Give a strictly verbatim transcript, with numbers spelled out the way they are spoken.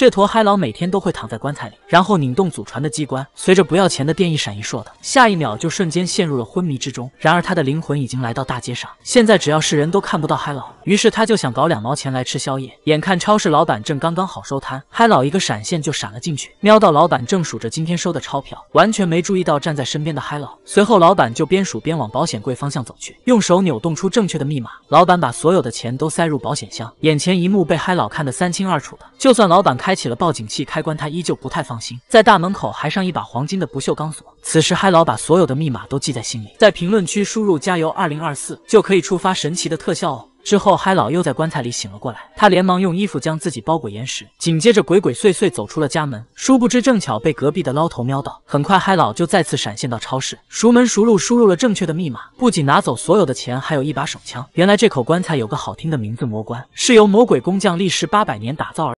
这坨嗨佬每天都会躺在棺材里，然后拧动祖传的机关，随着不要钱的电一闪一烁的，下一秒就瞬间陷入了昏迷之中。然而他的灵魂已经来到大街上，现在只要是人都看不到嗨佬，于是他就想搞两毛钱来吃宵夜。眼看超市老板正刚刚好收摊，嗨佬一个闪现就闪了进去，瞄到老板正数着今天收的钞票，完全没注意到站在身边的嗨佬。随后老板就边数边往保险柜方向走去，用手扭动出正确的密码。老板把所有的钱都塞入保险箱，眼前一幕被嗨佬看得三清二楚的。就算老板开启了报警器开关，他依旧不太放心，在大门口还上一把黄金的不锈钢锁。此时嗨佬把所有的密码都记在心里，在评论区输入加油二零二四就可以触发神奇的特效哦。之后嗨佬又在棺材里醒了过来，他连忙用衣服将自己包裹严实，紧接着鬼鬼祟祟走出了家门。殊不知正巧被隔壁的捞头瞄到，很快嗨佬就再次闪现到超市，熟门熟路输入了正确的密码，不仅拿走所有的钱，还有一把手枪。原来这口棺材有个好听的名字魔棺，是由魔鬼工匠历时八百年打造而